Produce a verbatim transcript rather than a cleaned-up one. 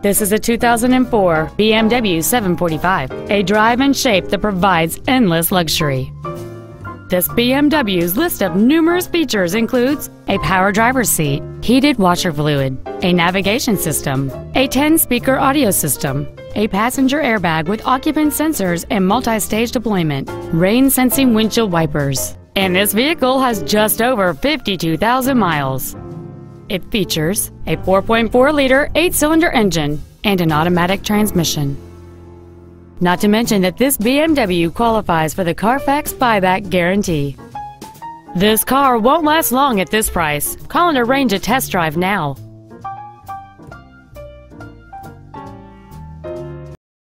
This is a two thousand four B M W seven forty-five, a drive and shape that provides endless luxury. This B M W's list of numerous features includes a power driver's seat, heated washer fluid, a navigation system, a ten-speaker audio system, a passenger airbag with occupant sensors and multi-stage deployment, rain-sensing windshield wipers, and this vehicle has just over fifty-two thousand miles. It features a four point four liter eight-cylinder engine and an automatic transmission. Not to mention that this B M W qualifies for the Carfax buyback guarantee. This car won't last long at this price. Call and arrange a test drive now.